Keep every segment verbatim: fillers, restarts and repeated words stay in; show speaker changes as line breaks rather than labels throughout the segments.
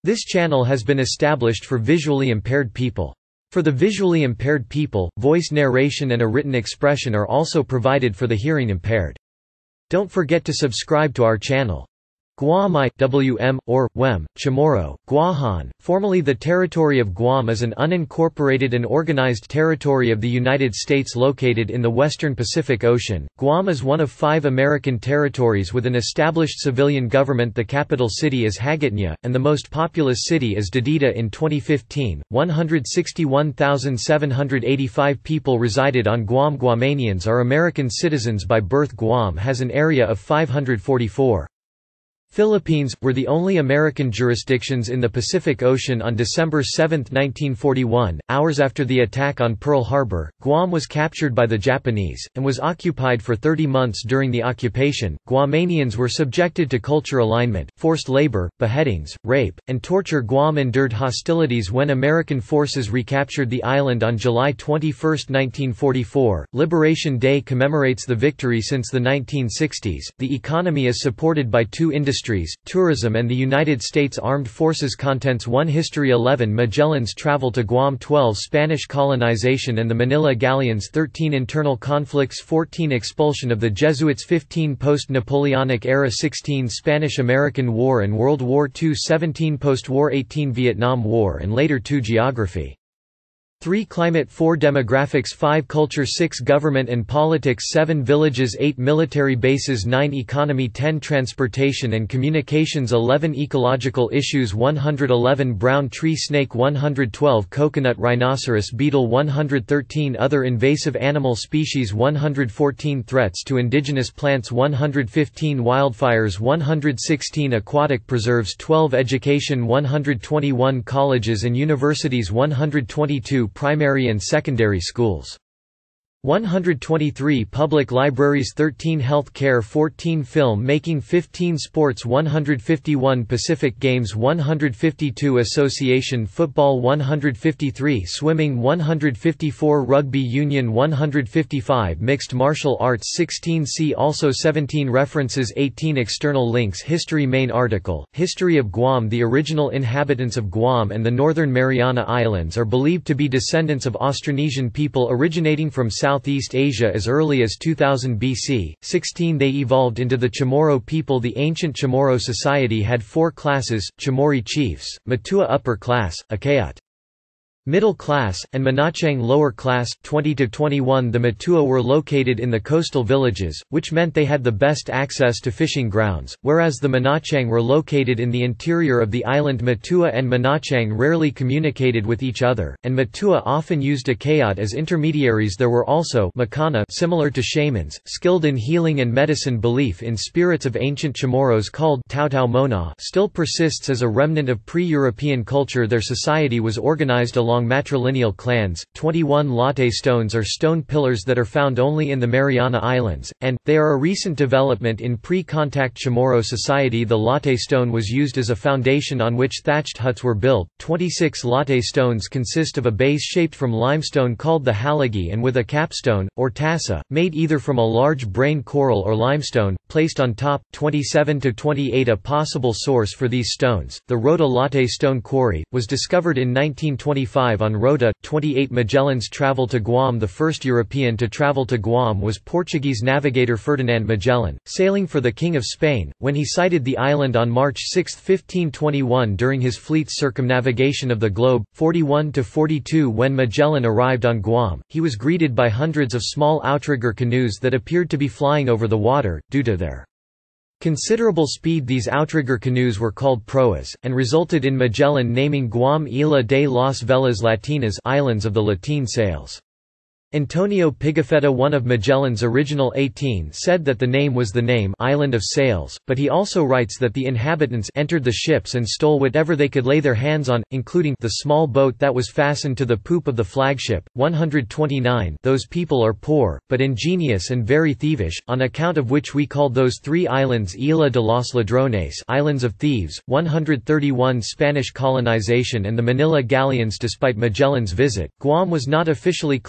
This channel has been established for visually impaired people. For the visually impaired people, voice narration and a written expression are also provided for the hearing impaired. Don't forget to subscribe to our channel. Guam W M, or, ŵɛm, Chamorro, Guåhån, formerly the Territory of Guam is an unincorporated and organized territory of the United States located in the western Pacific Ocean. Guam is one of five American territories with an established civilian government. The capital city is Hagåtña, and the most populous city is Dededo In. twenty fifteen, one hundred sixty-one thousand seven hundred eighty-five people resided on Guam. Guamanians are American citizens by birth. Guam has an area of five hundred forty-four. Philippines, were the only American jurisdictions in the Pacific Ocean on December seventh nineteen forty-one, hours after the attack on Pearl Harbor. Guam was captured by the Japanese, and was occupied for thirty months. During the occupation, Guamanians were subjected to culture alignment, forced labor, beheadings, rape, and torture. Guam endured hostilities when American forces recaptured the island on July twenty-first nineteen forty-four. Liberation Day commemorates the victory. Since the nineteen sixties, the economy is supported by two industries: tourism and the United States Armed Forces. Contents: one History eleven Magellan's travel to Guam, twelve Spanish colonization and the Manila Galleons, thirteen Internal conflicts, fourteen Expulsion of the Jesuits, fifteen Post-Napoleonic era, sixteen Spanish-American War and World War Two, seventeen Post-war, eighteen Vietnam War and later, two Geography, three Climate, four Demographics, five Culture, six Government and Politics, seven Villages, eight Military bases, nine Economy, ten Transportation and Communications, eleven Ecological issues, one hundred eleven Brown tree snake, one hundred twelve Coconut rhinoceros beetle, one hundred thirteen Other invasive animal species, one hundred fourteen Threats to indigenous plants, one hundred fifteen Wildfires, one hundred sixteen Aquatic preserves, twelve Education, one hundred twenty-one Colleges and universities, one hundred twenty-two primary and secondary schools, one hundred twenty-three public libraries, thirteen health care, fourteen film making, fifteen sports, one hundred fifty-one Pacific Games, one hundred fifty-two association football, one hundred fifty-three swimming, one hundred fifty-four rugby union, one hundred fifty-five mixed martial arts, sixteen See also, seventeen References, eighteen External links. History. Main article, History of Guam. The original inhabitants of Guam and the northern Mariana Islands are believed to be descendants of Austronesian people originating from South Southeast Asia as early as two thousand B C. sixteen They evolved into the Chamorro people. The ancient Chamorro society had four classes: Chamorro chiefs, Matua upper class, ʻɡwɛm middle class, and Menachang lower class. twenty to twenty-one The Matua were located in the coastal villages, which meant they had the best access to fishing grounds, whereas the Menachang were located in the interior of the island. Matua and Menachang rarely communicated with each other, and Matua often used ʻɡwɛm as intermediaries. There were also Makana, similar to shamans, skilled in healing and medicine. Belief in spirits of ancient Chamorros called Tautau Mona still persists as a remnant of pre-European culture. Their society was organized along matrilineal clans. twenty-one Latte stones are stone pillars that are found only in the Mariana Islands, and, they are a recent development in pre-contact Chamorro society. The latte stone was used as a foundation on which thatched huts were built. twenty-six Latte stones consist of a base shaped from limestone called the haligi and with a capstone, or tassa, made either from a large brain coral or limestone, placed on top. twenty-seven to twenty-eight A possible source for these stones, the Rota Latte stone quarry, was discovered in nineteen twenty-five on Rota. twenty-eight Magellan's travel to Guam. The first European to travel to Guam was Portuguese navigator Ferdinand Magellan, sailing for the King of Spain, when he sighted the island on March sixth fifteen twenty-one during his fleet's circumnavigation of the globe. forty-one to forty-two When Magellan arrived on Guam, he was greeted by hundreds of small outrigger canoes that appeared to be flying over the water. Due to their considerable speed, these outrigger canoes were called proas, and resulted in Magellan naming Guam Isla de las Velas Latinas, Islands of the Latin Sails. Antonio Pigafetta, one of Magellan's original eighteen, said that the name was the name Island of Sails, but he also writes that the inhabitants entered the ships and stole whatever they could lay their hands on, including the small boat that was fastened to the poop of the flagship. one hundred twenty-nine Those people are poor, but ingenious and very thievish, on account of which we called those three islands Isla de los Ladrones, Islands of Thieves. one hundred thirty-one Spanish colonization and the Manila Galleons. Despite Magellan's visit, Guam was not officially claimed by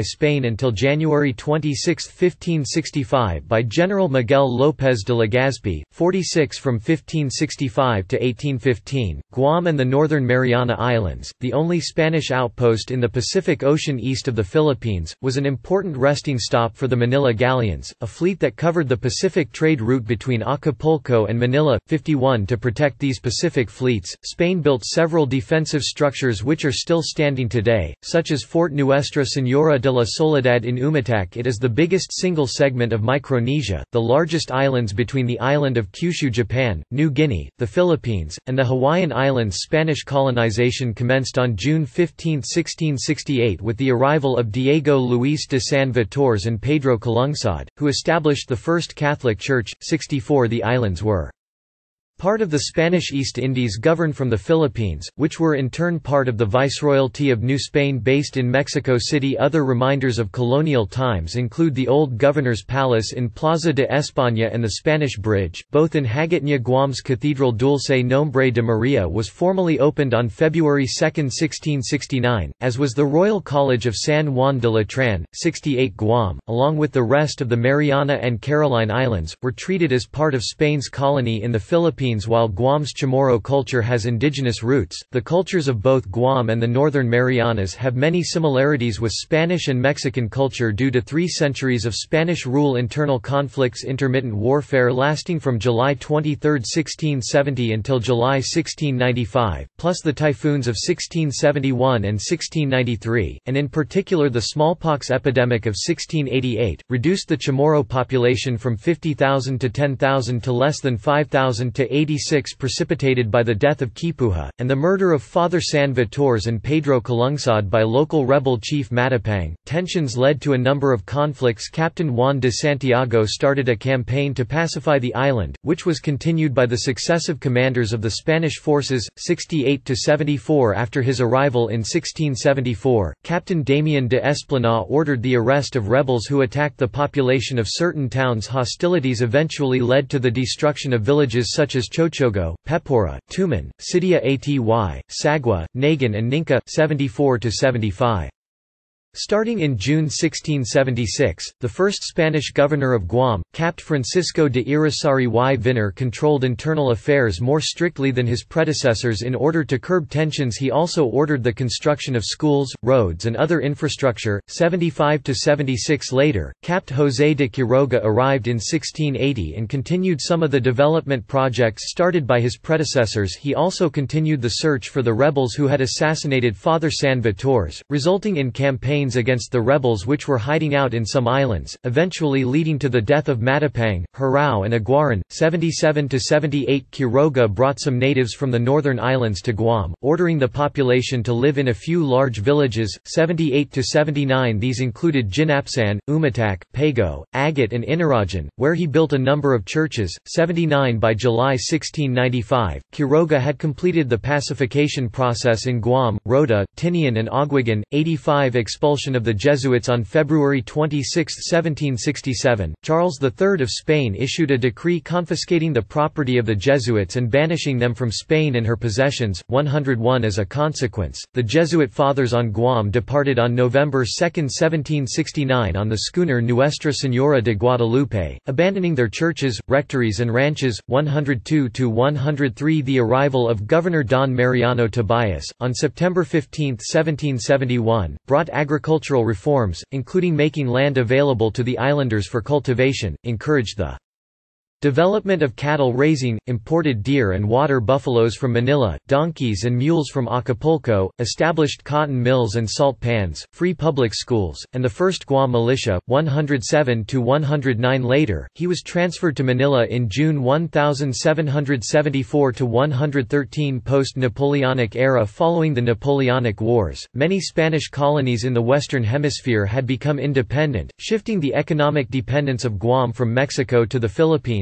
Spain until January twenty-sixth fifteen sixty-five by General Miguel López de Legazpi, forty-six from fifteen sixty-five to eighteen fifteen, Guam and the Northern Mariana Islands, the only Spanish outpost in the Pacific Ocean east of the Philippines, was an important resting stop for the Manila Galleons, a fleet that covered the Pacific trade route between Acapulco and Manila. fifty-one To protect these Pacific fleets, Spain built several defensive structures which are still standing today, such as Fort Nuestra Señora de la Soledad in Umatac. It is the biggest single segment of Micronesia, the largest islands between the island of Kyushu, Japan, New Guinea, the Philippines, and the Hawaiian Islands. Spanish colonization commenced on June fifteenth sixteen sixty-eight with the arrival of Diego Luis de San Vitores and Pedro Calungsod, who established the first Catholic Church. sixty-four The islands were part of the Spanish East Indies governed from the Philippines, which were in turn part of the Viceroyalty of New Spain based in Mexico City. Other reminders of colonial times include the old Governor's Palace in Plaza de España and the Spanish Bridge, both in Hagåtña. Guam's Cathedral Dulce Nombre de Maria was formally opened on February second sixteen sixty-nine, as was the Royal College of San Juan de Latran. sixty-eight Guam, along with the rest of the Mariana and Caroline Islands, were treated as part of Spain's colony in the Philippines. While Guam's Chamorro culture has indigenous roots, the cultures of both Guam and the Northern Marianas have many similarities with Spanish and Mexican culture due to three centuries of Spanish rule, internal conflicts, intermittent warfare lasting from July twenty-third sixteen seventy until July sixteen ninety-five, plus the typhoons of sixteen seventy-one and sixteen ninety-three, and in particular the smallpox epidemic of sixteen eighty-eight, reduced the Chamorro population from fifty thousand to ten thousand to less than five thousand to eighty-six, precipitated by the death of Kipuha, and the murder of Father San Vitores and Pedro Calungsod by local rebel chief Matapang. Tensions led to a number of conflicts. Captain Juan de Santiago started a campaign to pacify the island, which was continued by the successive commanders of the Spanish forces. sixty-eight to seventy-four After his arrival in sixteen seventy-four, Captain Damian de Esplana ordered the arrest of rebels who attacked the population of certain towns. Hostilities eventually led to the destruction of villages such as Chochogo, Pepora, Tuman, Sidia Aty, Sagua, Nagan and Ninca. seventy-four to seventy-five Starting in June sixteen seventy-six, the first Spanish governor of Guam, Capt. Francisco de Irizarry y Viner, controlled internal affairs more strictly than his predecessors. In order to curb tensions, he also ordered the construction of schools, roads and other infrastructure. seventy-five to seventy-six Later, Capt. José de Quiroga arrived in sixteen eighty and continued some of the development projects started by his predecessors. He also continued the search for the rebels who had assassinated Father San Vitores, resulting in campaigns against the rebels which were hiding out in some islands, eventually leading to the death of Matapang, Harao and îɡɡwαḥan. seventy-seven to seventy-eight Quiroga brought some natives from the northern islands to Guam, ordering the population to live in a few large villages. seventy-eight to seventy-nine These included Jinapsan, Umatac, Pago, Agate and Inarajan, where he built a number of churches. seventy-nine By July sixteen ninety-five, Quiroga had completed the pacification process in Guam, Rota, Tinian and Ōguigan. eighty-five Expulsion of the Jesuits. On February twenty-sixth seventeen sixty-seven, Charles the Third of Spain issued a decree confiscating the property of the Jesuits and banishing them from Spain and her possessions. one hundred one As a consequence, the Jesuit fathers on Guam departed on November second seventeen sixty-nine on the schooner Nuestra Señora de Guadalupe, abandoning their churches, rectories and ranches. one hundred two to one hundred three The arrival of Governor Don Mariano Tobias, on September fifteenth seventeen seventy-one, brought agricultural reforms, including making land available to the islanders for cultivation, encouraged the development of cattle raising, imported deer and water buffaloes from Manila, donkeys and mules from Acapulco, established cotton mills and salt pans, free public schools, and the first Guam militia. one hundred seven to one hundred nine Later, he was transferred to Manila in June seventeen seventy-four to one hundred thirteen Post-Napoleonic era. Following the Napoleonic Wars, many Spanish colonies in the Western Hemisphere had become independent, shifting the economic dependence of Guam from Mexico to the Philippines.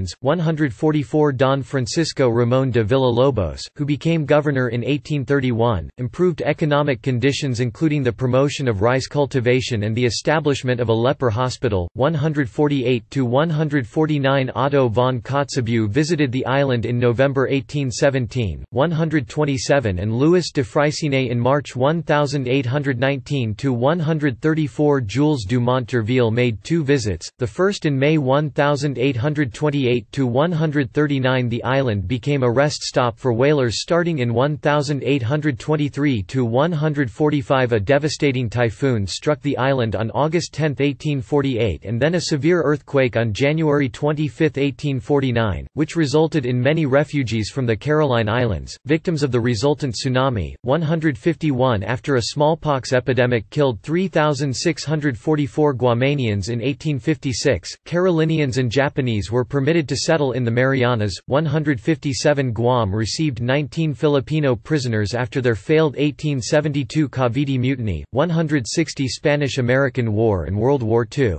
Philippines, one hundred forty-four Don Francisco Ramon de Villalobos, who became governor in eighteen thirty-one, improved economic conditions including the promotion of rice cultivation and the establishment of a leper hospital. one hundred forty-eight to one hundred forty-nine Otto von Kotzebue visited the island in November eighteen seventeen, one hundred twenty-seven and Louis de Freycinet in March eighteen nineteen to one hundred thirty-four Jules du Monterville made two visits, the first in May eighteen twenty-eight to one hundred thirty-nine. The island became a rest stop for whalers starting in eighteen twenty-three to one hundred forty-five. A devastating typhoon struck the island on August tenth eighteen forty-eight and then a severe earthquake on January twenty-fifth eighteen forty-nine, which resulted in many refugees from the Caroline Islands, victims of the resultant tsunami, one hundred fifty-one after a smallpox epidemic killed three thousand six hundred forty-four Guamanians in eighteen fifty-six. Carolinians and Japanese were permitted to settle in the Marianas. one hundred fifty-seven Guam received nineteen Filipino prisoners after their failed eighteen seventy-two Cavite Mutiny, one hundred sixty Spanish–American War and World War Two.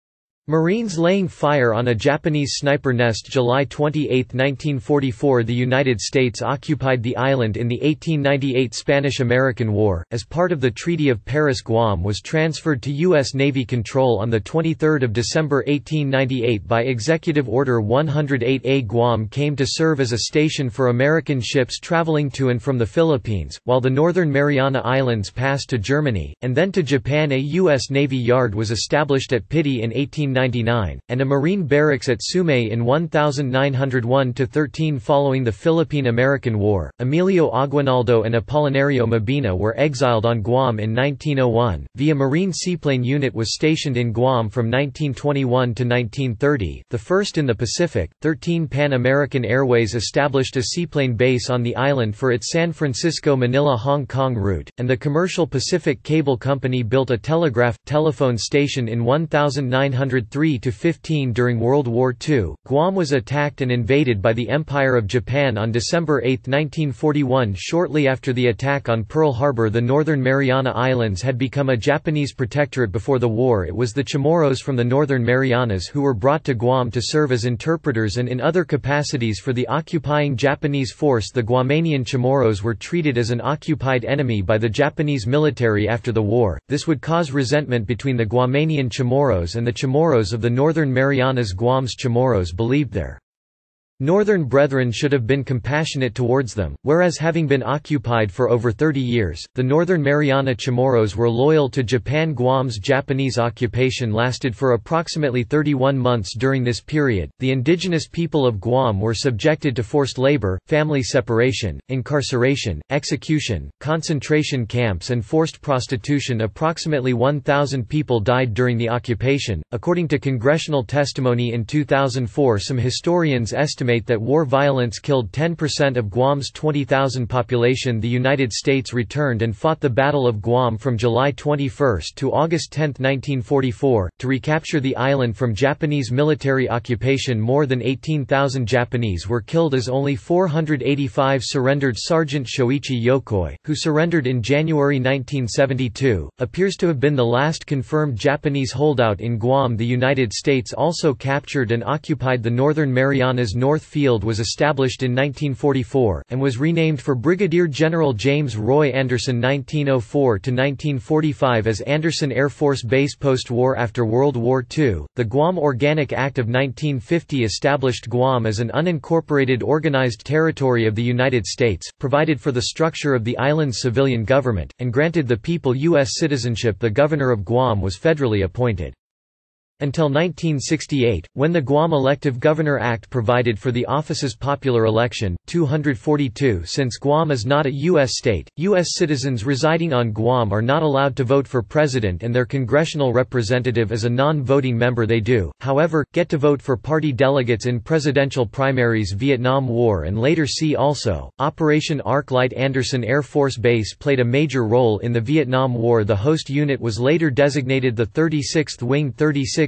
Marines laying fire on a Japanese sniper nest. July twenty-eighth nineteen forty-four. The United States occupied the island in the eighteen ninety-eight Spanish–American War. As part of the Treaty of Paris, Guam was transferred to U S Navy control on the twenty-third of December eighteen ninety-eight by Executive Order one hundred eight A. Guam came to serve as a station for American ships traveling to and from the Philippines, while the Northern Mariana Islands passed to Germany, and then to Japan. A U S Navy yard was established at Piti in eighteen ninety-nine, and a Marine barracks at Sumay in nineteen oh one to thirteen. Following the Philippine–American War, Emilio Aguinaldo and Apolinario Mabini were exiled on Guam in nineteen oh one. Via Marine Seaplane Unit was stationed in Guam from nineteen twenty-one to nineteen thirty, the first in the Pacific. thirteen Pan American Airways established a seaplane base on the island for its San Francisco–Manila–Hong Kong route, and the Commercial Pacific Cable Company built a telegraph, telephone station in nineteen oh three to fifteen. During World War Two, Guam was attacked and invaded by the Empire of Japan on December eighth nineteen forty-one. Shortly after the attack on Pearl Harbor, the Northern Mariana Islands had become a Japanese protectorate. Before the war, it was the Chamorros from the Northern Marianas who were brought to Guam to serve as interpreters and in other capacities for the occupying Japanese force. The Guamanian Chamorros were treated as an occupied enemy by the Japanese military after the war. This would cause resentment between the Guamanian Chamorros and the Chamorros of the Northern Marianas. Guam's Chamorros believed their Northern brethren should have been compassionate towards them, whereas having been occupied for over thirty years, the Northern Mariana Chamorros were loyal to Japan. Guam's Japanese occupation lasted for approximately thirty-one months. During this period, the indigenous people of Guam were subjected to forced labor, family separation, incarceration, execution, concentration camps and forced prostitution. Approximately one thousand people died during the occupation, according to congressional testimony in two thousand four. Some historians estimate that war violence killed ten percent of Guam's twenty thousand population. The United States returned and fought the Battle of Guam from July twenty-first to August tenth nineteen forty-four, to recapture the island from Japanese military occupation. More than eighteen thousand Japanese were killed as only four hundred eighty-five surrendered. Sergeant Shoichi Yokoi, who surrendered in January nineteen seventy-two, appears to have been the last confirmed Japanese holdout in Guam. The United States also captured and occupied the Northern Marianas. North Field was established in nineteen forty-four, and was renamed for Brigadier General James Roy Anderson nineteen oh four to nineteen forty-five as Anderson Air Force Base. Post-war. After World War Two, the Guam Organic Act of nineteen fifty established Guam as an unincorporated organized territory of the United States, provided for the structure of the island's civilian government, and granted the people U S citizenship. The governor of Guam was federally appointed until nineteen sixty-eight, when the Guam Elective Governor Act provided for the office's popular election. two hundred forty-two Since Guam is not a U S state, U S citizens residing on Guam are not allowed to vote for president, and their congressional representative is a non-voting member. They do, however, get to vote for party delegates in presidential primaries. Vietnam War and later see also. Operation Arclight. Anderson Air Force Base played a major role in the Vietnam War. The host unit was later designated the thirty-sixth Wing thirty-sixth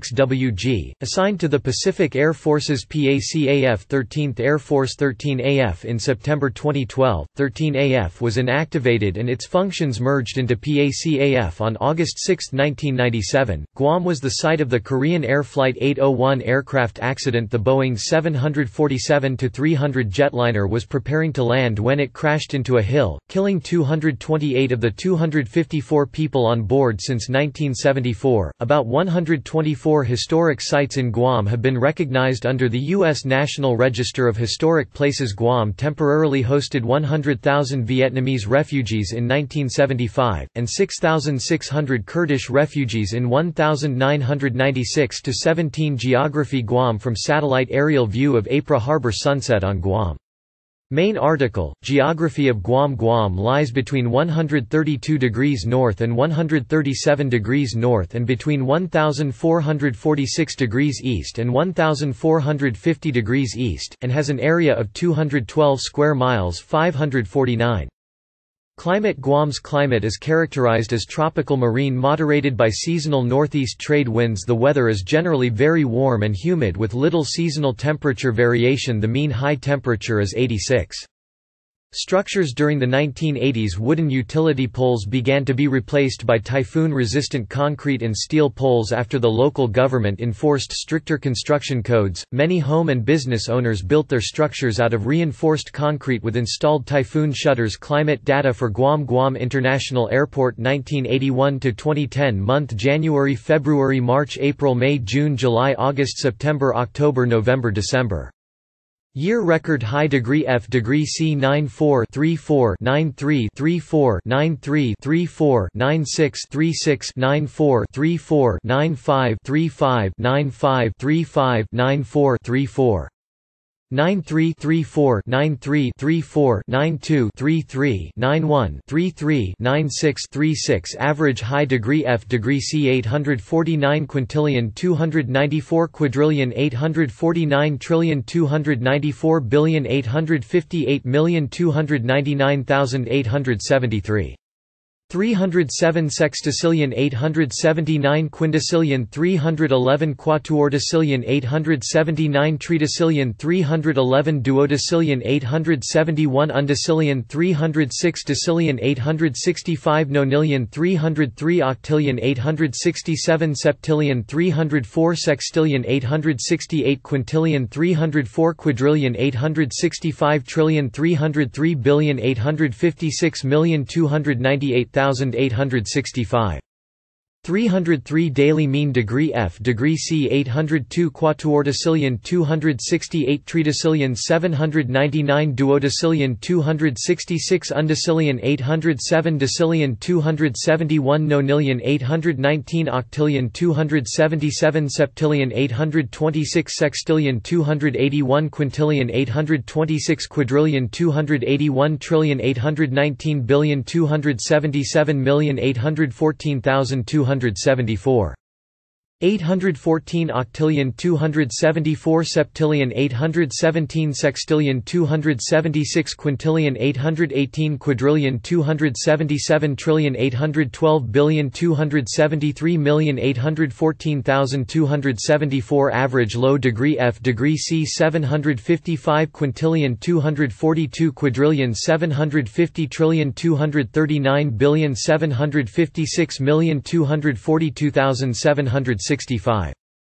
six W G, assigned to the Pacific Air Force's PACAF thirteenth Air Force thirteen A F in September twenty twelve. thirteen A F was inactivated and its functions merged into PACAF on August sixth nineteen ninety-seven. Guam was the site of the Korean Air Flight eight oh one aircraft accident. The Boeing seven forty-seven dash three hundred jetliner was preparing to land when it crashed into a hill, killing two hundred twenty-eight of the two hundred fifty-four people on board. Since nineteen seventy-four, about one hundred twenty-four historic sites in Guam have been recognized under the U S National Register of Historic Places. Guam temporarily hosted one hundred thousand Vietnamese refugees in nineteen seventy-five, and six thousand six hundred Kurdish refugees in nineteen ninety-six to seventeen. Geography. Guam from satellite aerial view of Apra Harbor. Sunset on Guam. Main article, Geography of Guam. Guam lies between one hundred thirty-two degrees north and one hundred thirty-seven degrees north and between one thousand four hundred forty-six degrees east and one thousand four hundred fifty degrees east, and has an area of two hundred twelve square miles five hundred forty-nine. Climate. Guam's climate is characterized as tropical marine moderated by seasonal northeast trade winds. The weather is generally very warm and humid with little seasonal temperature variation. The mean high temperature is eighty-six. Structures. During the nineteen eighties, wooden utility poles began to be replaced by typhoon-resistant concrete and steel poles after the local government enforced stricter construction codes. Many home and business owners built their structures out of reinforced concrete with installed typhoon shutters. Climate data for Guam. Guam International Airport nineteen eighty-one to twenty ten. Month: January, February, March, April, May, June, July, August, September, October, November, December. Year record high. Degree F degree C ninety-four, thirty-four, ninety-three, thirty-four, ninety-three, thirty-four, ninety-six, thirty-six, ninety-four, thirty-four, ninety-five, thirty-five, ninety-five, thirty-five, ninety-four, thirty-four. ninety-three, thirty-four, ninety-three, thirty-four, ninety-two, thirty-three, ninety-one, thirty-three, ninety-six, thirty-six. Average high. Degree F degree C eight hundred forty-nine quintillion two hundred ninety-four quadrillion eight hundred forty-nine trillion two hundred ninety-four billion eight hundred fifty-eight million two hundred ninety-nine thousand eight hundred seventy-three. three hundred seven sextillion eight hundred seventy-nine quindecillion three hundred eleven quatuordecillion eight hundred seventy-nine tridecillion three hundred eleven duodecillion eight hundred seventy-one undecillion three hundred six decillion eight hundred sixty-five nonillion three hundred three octillion eight hundred sixty-seven septillion three hundred four sextillion eight hundred sixty-eight quintillion three hundred four quadrillion eight hundred sixty-five trillion three hundred three billion eight hundred fifty-six million two hundred ninety-eight thousand eight hundred sixty-five. three hundred three daily mean. Degree F degree C eight hundred two quatuordecillion two hundred sixty-eight tridecillion seven hundred ninety-nine duodecillion two hundred sixty-six undecillion eight hundred seven decillion two hundred seventy-one nonillion eight hundred nineteen octillion two hundred seventy-seven septillion eight hundred twenty-six sextillion two hundred eighty-one quintillion eight hundred twenty-six quadrillion two hundred eighty-one trillion eight hundred nineteen billion two hundred seventy-seven million eight hundred fourteen thousand two hundred seventy-four. eight hundred fourteen octillion two hundred seventy-four septillion eight hundred seventeen sextillion two hundred seventy-six quintillion eight hundred eighteen quadrillion two hundred seventy-seven trillion eight hundred twelve billion two hundred seventy-three million eight hundred fourteen thousand two hundred seventy-four. Average low. Degree F degree C seven hundred fifty-five quintillion two hundred forty-two quadrillion seven hundred fifty trillion two hundred thirty-nine billion seven hundred fifty-six million two hundred forty-two thousand seven hundred sixty-five.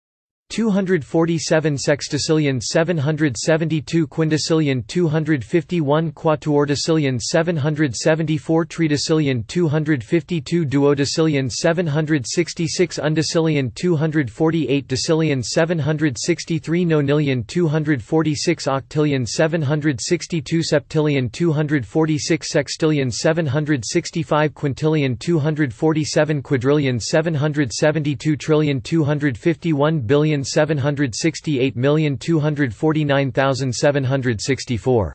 two hundred forty-seven sextillion seven hundred seventy-two quindecillion two hundred fifty-one quatuordecillion seven hundred seventy-four tridecillion two hundred fifty-two duodecillion seven hundred sixty-six undecillion two hundred forty-eight decillion seven hundred sixty-three nonillion two hundred forty-six octillion seven hundred sixty-two septillion two hundred forty-six sextillion seven hundred sixty-five quintillion two hundred forty-seven quadrillion seven hundred seventy-two trillion two hundred fifty-one billion seven hundred sixty-eight million two hundred forty-nine thousand seven hundred sixty-four.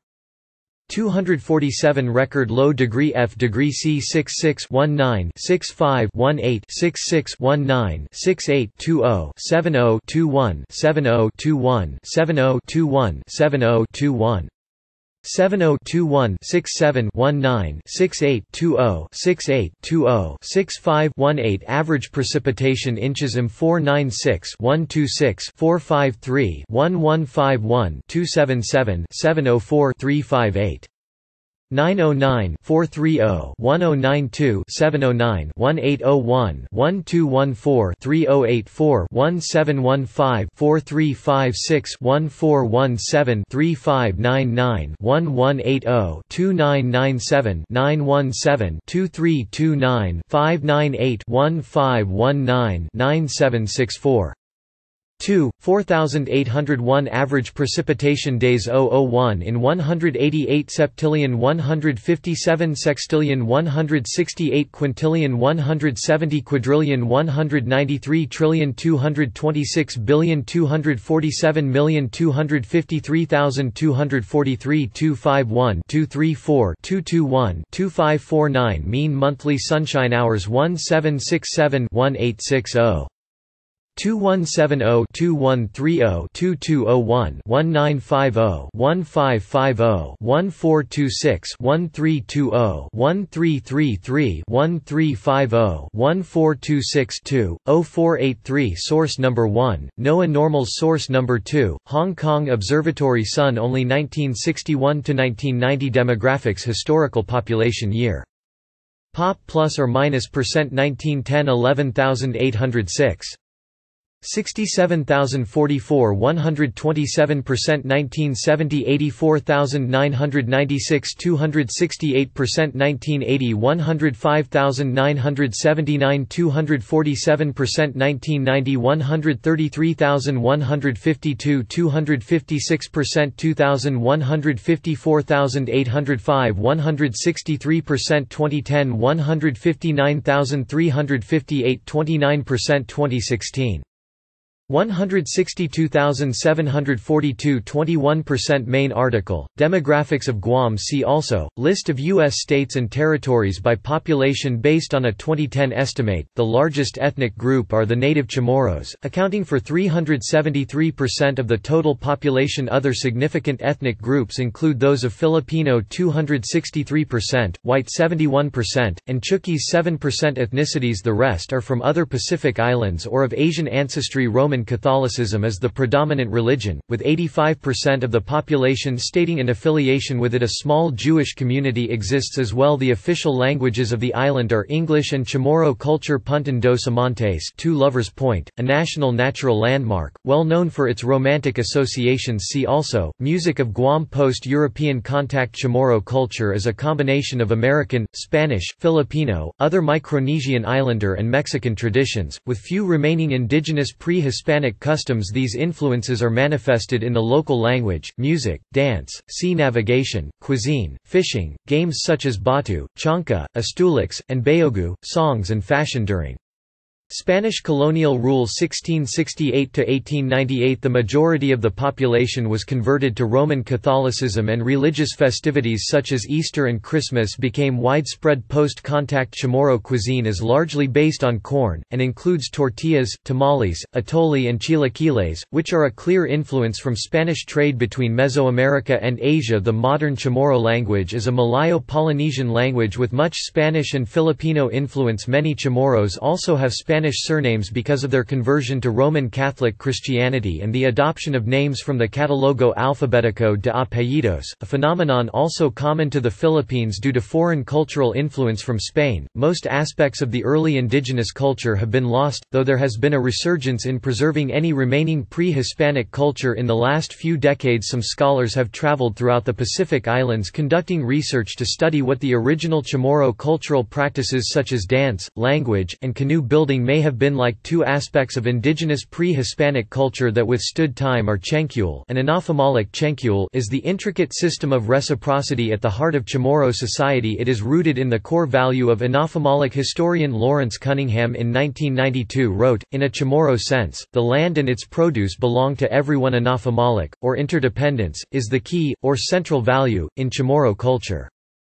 two hundred forty-seven record low. Degree F degree C sixty-six nineteen sixty-five eighteen sixty-six nineteen sixty-eight twenty seventy twenty-one seventy twenty-one seventy twenty-one seventy twenty-one. seven zero two one six seven one nine six eight two zero six eight two zero six five one eight. Average precipitation inches M four nine six one two six four five three one one five one two seven seven seven zero four three five eight. nine zero nine four three zero one zero nine two seven zero nine one eight zero one one two one four three zero eight four one seven one five four three five six one four one seven three five nine nine one one eight zero two nine nine seven nine one seven two three two nine five nine eight one five one nine nine seven six four. two. four thousand eight hundred one Average precipitation days zero zero one in one hundred eighty-eight septillion one hundred fifty-seven sextillion one hundred sixty-eight quintillion one hundred seventy quadrillion one hundred ninety-three trillion two hundred twenty-six billion two hundred forty-seven million two hundred fifty-three thousand two hundred forty-three. Two five one two three four two two one two five four nine. Mean monthly sunshine hours one seven six seven one eight six zero. two one seven zero two one three zero two two zero one one nine five zero one five five zero one four two six one three two zero one three three three one three five zero one four two six two zero four eight three. Source number one, NOAA Normals. Source number two, Hong Kong Observatory. Sun only nineteen sixty-one to nineteen ninety. Demographics. Historical population year. Pop plus or minus percent nineteen ten eleven thousand eight hundred six. sixty-seven thousand forty-four one hundred twenty-seven percent nineteen seventy eighty-four thousand nine hundred ninety-six two hundred sixty-eight percent nineteen eighty one hundred five thousand nine hundred seventy-nine two hundred forty-seven percent nineteen ninety one hundred thirty-three thousand one hundred fifty-two two hundred fifty-six percent two thousand one hundred fifty-four thousand eight hundred five one hundred sixty-three percent twenty ten one hundred fifty-nine thousand three hundred fifty-eight twenty-nine percent twenty sixteen one hundred sixty-two thousand seven hundred forty-two twenty-one percent. Main article, Demographics of Guam. See also, List of U S states and territories by population based on a twenty ten estimate. The largest ethnic group are the native Chamorros, accounting for three hundred seventy-three percent of the total population. Other significant ethnic groups include those of Filipino two hundred sixty-three percent, white seventy-one percent, and Chuukese seven percent. Ethnicities. The rest are from other Pacific islands or of Asian ancestry. Roman Catholicism is the predominant religion, with eighty-five percent of the population stating an affiliation with it. A small Jewish community exists as well. The official languages of the island are English and Chamorro. Culture. Punta dos Amantes, Two Lovers Point, a national natural landmark, well known for its romantic associations. See also, Music of Guam. Post-European contact. Chamorro culture is a combination of American, Spanish, Filipino, other Micronesian islander and Mexican traditions, with few remaining indigenous pre-Hispanic Hispanic customs. These influences are manifested in the local language, music, dance, sea navigation, cuisine, fishing, games such as batu, chanca, astulix, and bayogu, songs and fashion. During Spanish colonial rule sixteen sixty-eight to eighteen ninety-eight, the majority of the population was converted to Roman Catholicism, and religious festivities such as Easter and Christmas became widespread. Post-contact Chamorro cuisine is largely based on corn, and includes tortillas, tamales, atole and chilaquiles, which are a clear influence from Spanish trade between Mesoamerica and Asia. The modern Chamorro language is a Malayo-Polynesian language with much Spanish and Filipino influence. Many Chamorros also have Spanish Spanish surnames because of their conversion to Roman Catholic Christianity and the adoption of names from the Catalogo Alfabetico de Apellidos, a phenomenon also common to the Philippines due to foreign cultural influence from Spain. Most aspects of the early indigenous culture have been lost, though there has been a resurgence in preserving any remaining pre-Hispanic culture in the last few decades. Some scholars have traveled throughout the Pacific Islands conducting research to study what the original Chamorro cultural practices such as dance, language, and canoe building may have been like. Two aspects of indigenous pre-Hispanic culture that withstood time are Chencuel, an anaphomolic Chencuel is the intricate system of reciprocity at the heart of Chamorro society. It is rooted in the core value of anaphomolic. Historian Lawrence Cunningham in nineteen ninety-two wrote, "In a Chamorro sense, the land and its produce belong to everyone. Anaphomolic, or interdependence, is the key, or central value, in Chamorro culture."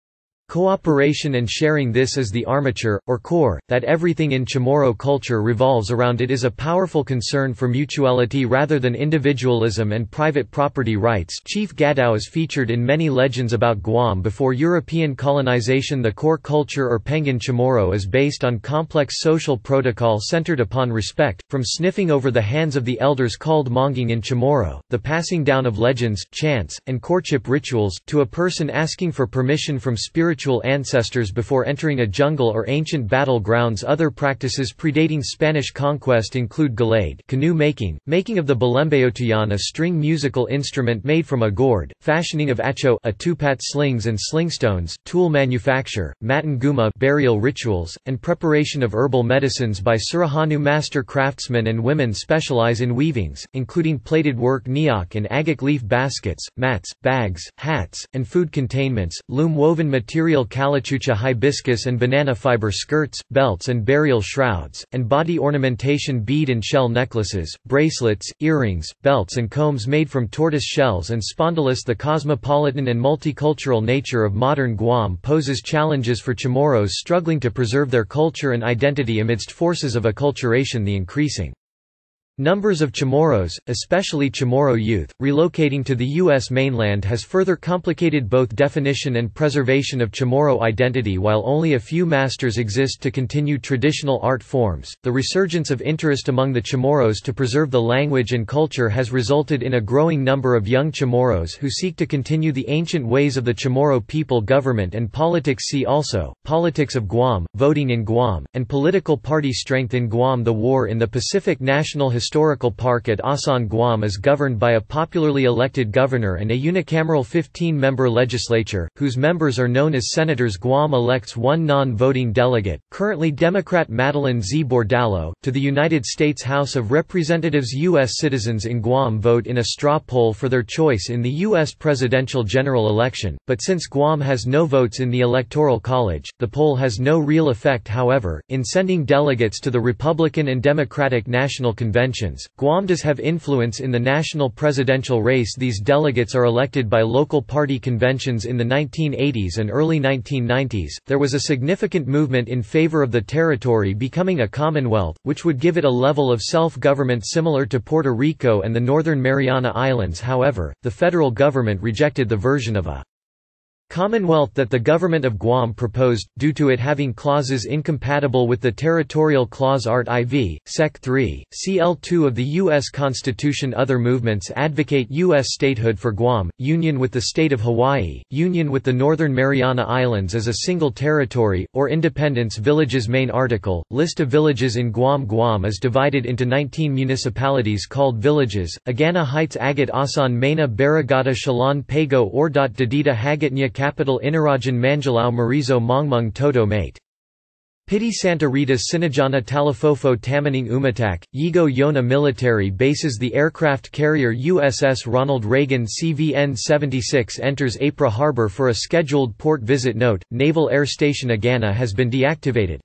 Cooperation and sharing. This is the armature, or core, that everything in Chamorro culture revolves around. It is a powerful concern for mutuality rather than individualism and private property rights. Chief Gadao is featured in many legends about Guam before European colonization. The core culture or Penguin Chamorro is based on complex social protocol centered upon respect, from sniffing over the hands of the elders called monging in Chamorro, the passing down of legends, chants, and courtship rituals, to a person asking for permission from spiritual ancestors before entering a jungle or ancient battle grounds. Other practices predating Spanish conquest include galade, canoe making, making of the balembeotuyan, a string musical instrument made from a gourd, fashioning of acho, a tupat slings and slingstones, tool manufacture, matan guma, burial rituals, and preparation of herbal medicines by Surahanu. Master craftsmen and women specialize in weavings, including plated work, niak and agate leaf baskets, mats, bags, hats, and food containments, loom woven material, calachucha, hibiscus and banana fiber skirts, belts and burial shrouds, and body ornamentation, bead and shell necklaces, bracelets, earrings, belts and combs made from tortoise shells and spondylus. The cosmopolitan and multicultural nature of modern Guam poses challenges for Chamorros struggling to preserve their culture and identity amidst forces of acculturation. The increasing numbers of Chamorros, especially Chamorro youth, relocating to the U S mainland has further complicated both definition and preservation of Chamorro identity. While only a few masters exist to continue traditional art forms, the resurgence of interest among the Chamorros to preserve the language and culture has resulted in a growing number of young Chamorros who seek to continue the ancient ways of the Chamorro people. Government and politics. See also, Politics of Guam, Voting in Guam, and Political party strength in Guam. The War in the Pacific. National Historical Park at Asan. Guam is governed by a popularly elected governor and a unicameral fifteen-member legislature, whose members are known as senators. Guam elects one non-voting delegate, currently Democrat Madeline Z. Bordallo, to the United States House of Representatives. U S citizens in Guam vote in a straw poll for their choice in the U S presidential general election, but since Guam has no votes in the Electoral College, the poll has no real effect. However, in sending delegates to the Republican and Democratic national conventions, Guam does have influence in the national presidential race. These delegates are elected by local party conventions. In the nineteen eighties and early nineteen nineties, there was a significant movement in favor of the territory becoming a commonwealth, which would give it a level of self-government similar to Puerto Rico and the Northern Mariana Islands. However, the federal government rejected the version of a Commonwealth that the government of Guam proposed, due to it having clauses incompatible with the Territorial Clause Art four, Sec three, C L two of the U S Constitution. Other movements advocate U S statehood for Guam, union with the state of Hawaii, union with the Northern Mariana Islands as a single territory, or independence. Villages. Main article, list of villages in Guam. Guam is divided into nineteen municipalities called villages: Agana Heights, Agate, Asan, Mena, Barrigada, Shalon, Pago, Ordot, Dededo, Hagåtña, Capital, Inarajan, Manjalao, Marizo, Mongmong-Toto-Maite, Piti, Santa Rita, Sinajana, Talifofo, Tamaning, Umatac, Yigo. Yona. Military bases. The aircraft carrier U S S Ronald Reagan C V N seventy-six enters Apra Harbor for a scheduled port visit. Note: Naval Air Station Agana has been deactivated.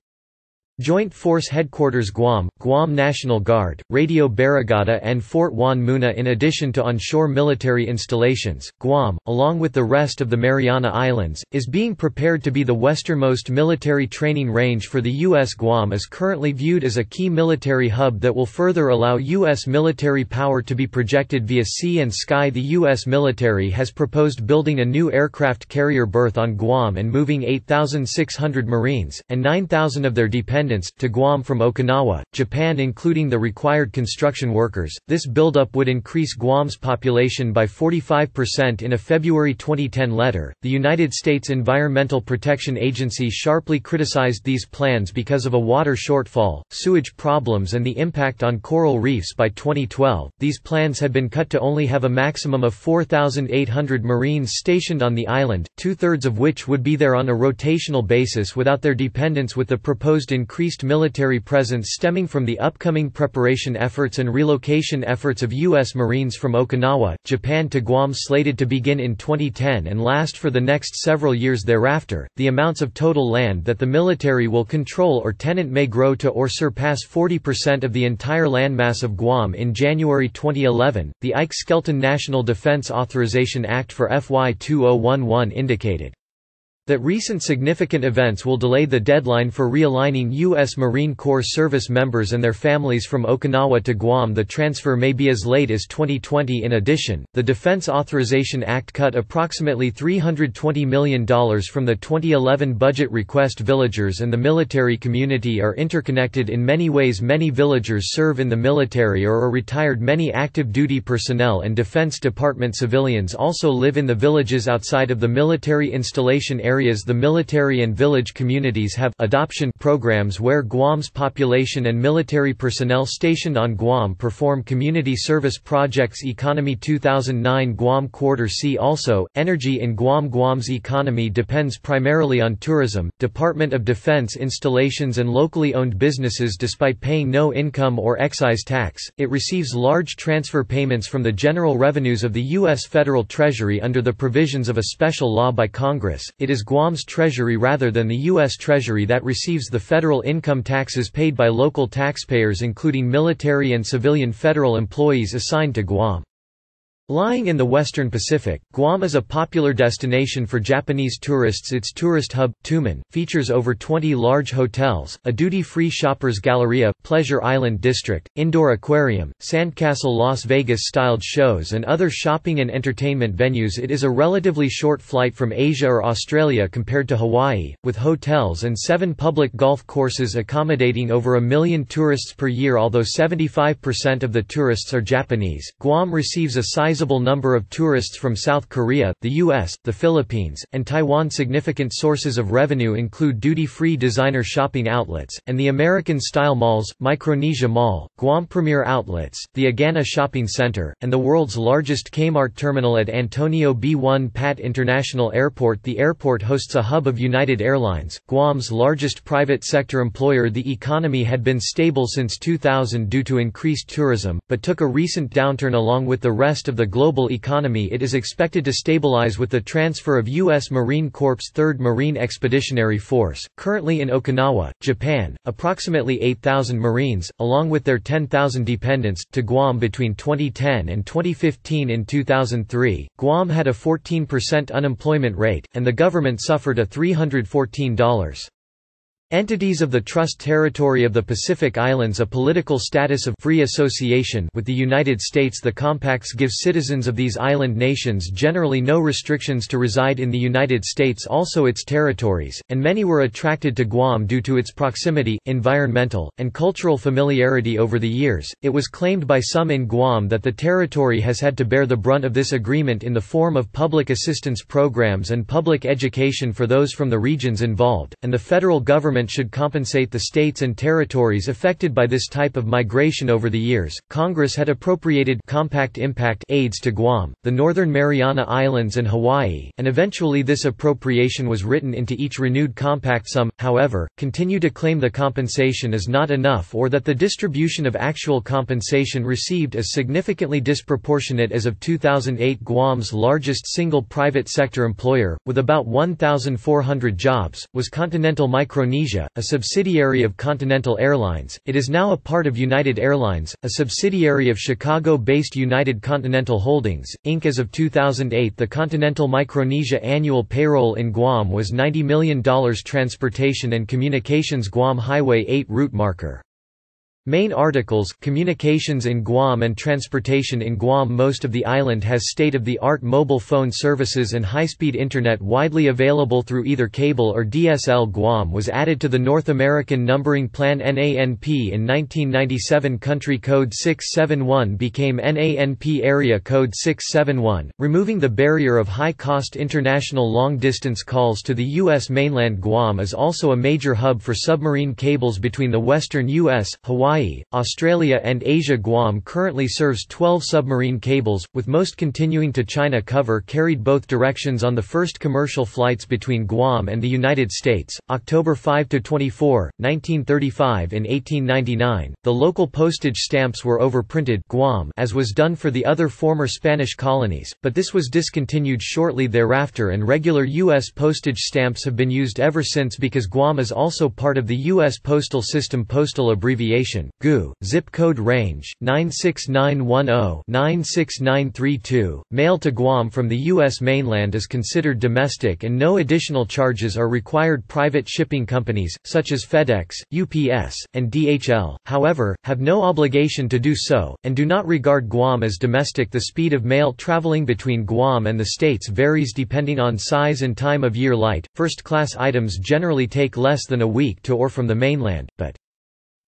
Joint Force Headquarters. Guam, Guam National Guard, Radio Barrigada and Fort Juan Muna. In addition to onshore military installations, Guam, along with the rest of the Mariana Islands, is being prepared to be the westernmost military training range for the U S. Guam is currently viewed as a key military hub that will further allow U S military power to be projected via sea and sky. The U S military has proposed building a new aircraft carrier berth on Guam and moving eight thousand six hundred Marines, and nine thousand of their dependents, to Guam from Okinawa, Japan, including the required construction workers. This buildup would increase Guam's population by forty-five percent. In a February twenty ten letter, the United States Environmental Protection Agency sharply criticized these plans because of a water shortfall, sewage problems, and the impact on coral reefs. By twenty twelve, these plans had been cut to only have a maximum of four thousand eight hundred Marines stationed on the island, two-thirds of which would be there on a rotational basis without their dependents. With the proposed increase increased military presence stemming from the upcoming preparation efforts and relocation efforts of U S Marines from Okinawa, Japan to Guam slated to begin in twenty ten and last for the next several years thereafter, the amounts of total land that the military will control or tenant may grow to or surpass forty percent of the entire landmass of Guam. In January twenty eleven, the Ike Skelton National Defense Authorization Act for F Y two thousand eleven indicated That recent significant events will delay the deadline for realigning U S Marine Corps service members and their families from Okinawa to Guam. The transfer may be as late as twenty twenty. In addition, the Defense Authorization Act cut approximately three hundred twenty million dollars from the twenty eleven budget request. Villagers and the military community are interconnected in many ways. Many villagers serve in the military or are retired. Many active duty personnel and Defense Department civilians also live in the villages outside of the military installation areas. The military and village communities have adoption programs where Guam's population and military personnel stationed on Guam perform community service projects. Economy two thousand nine Guam Quarter. See also, Energy in Guam. Guam's economy depends primarily on tourism, Department of Defense installations and locally owned businesses. Despite paying no income or excise tax, it receives large transfer payments from the general revenues of the U S federal Treasury under the provisions of a special law by Congress. It is Guam's Treasury rather than the U S Treasury that receives the federal income taxes paid by local taxpayers, including military and civilian federal employees assigned to Guam. Lying in the western Pacific, Guam is a popular destination for Japanese tourists. Its tourist hub, Tuman, features over twenty large hotels, a duty-free shoppers galleria, pleasure island district, indoor aquarium, sandcastle, Las Vegas-styled shows and other shopping and entertainment venues. It is a relatively short flight from Asia or Australia compared to Hawaii, with hotels and seven public golf courses accommodating over a million tourists per year. Although seventy-five percent of the tourists are Japanese, Guam receives a sizable number of tourists from South Korea, the U S, the Philippines, and Taiwan. Significant sources of revenue include duty-free designer shopping outlets, and the American-style malls, Micronesia Mall, Guam Premier Outlets, the Agana Shopping Center, and the world's largest Kmart terminal at Antonio B. one Pat International Airport. The airport hosts a hub of United Airlines, Guam's largest private sector employer. The economy had been stable since two thousand due to increased tourism, but took a recent downturn along with the rest of the global economy. It is expected to stabilize with the transfer of U S Marine Corps' third Marine Expeditionary Force, currently in Okinawa, Japan, approximately eight thousand Marines, along with their ten thousand dependents, to Guam between twenty ten and twenty fifteen. In two thousand three, Guam had a fourteen percent unemployment rate, and the government suffered a three hundred fourteen dollars Entities of the Trust Territory of the Pacific Islands a political status of free association with the United States. The compacts give citizens of these island nations generally no restrictions to reside in the United States, also its territories, and many were attracted to Guam due to its proximity, environmental, and cultural familiarity. Over the years, it was claimed by some in Guam that the territory has had to bear the brunt of this agreement in the form of public assistance programs and public education for those from the regions involved, and the federal government should compensate the states and territories affected by this type of migration. Over the years, Congress had appropriated compact impact aids to Guam, the Northern Mariana Islands and Hawaii, and eventually this appropriation was written into each renewed compact. Some, however, continue to claim the compensation is not enough or that the distribution of actual compensation received is significantly disproportionate. As of two thousand eight, Guam's largest single private sector employer, with about one thousand four hundred jobs, was Continental Micronesia, a subsidiary of Continental Airlines. It is now a part of United Airlines, a subsidiary of Chicago-based United Continental Holdings, Incorporated. As of two thousand eight, the Continental Micronesia annual payroll in Guam was ninety million dollars. Transportation and Communications. Guam Highway eight route marker. Main articles: Communications in Guam and Transportation in Guam. Most of the island has state-of-the-art mobile phone services and high-speed internet widely available through either cable or D S L. Guam was added to the North American Numbering Plan N A N P in nineteen ninety-seven. Country Code six seven one became N A N P Area Code six seven one, removing the barrier of high-cost international long-distance calls to the U S mainland. Guam is also a major hub for submarine cables between the western U S, Hawaii, Australia and Asia. Guam currently serves twelve submarine cables, with most continuing to China. Cover carried both directions on the first commercial flights between Guam and the United States, October fifth to twenty-fourth, nineteen thirty-five. In eighteen ninety-nine, the local postage stamps were overprinted Guam, as was done for the other former Spanish colonies, but this was discontinued shortly thereafter and regular U S postage stamps have been used ever since because Guam is also part of the U S postal system. Postal abbreviation location, G U, zip code range, nine six nine one zero to nine six nine three two. Mail to Guam from the U S mainland is considered domestic and no additional charges are required. Private shipping companies, such as FedEx, U P S, and D H L, however, have no obligation to do so, and do not regard Guam as domestic. The speed of mail traveling between Guam and the States varies depending on size and time of year. Light, first-class items generally take less than a week to or from the mainland, but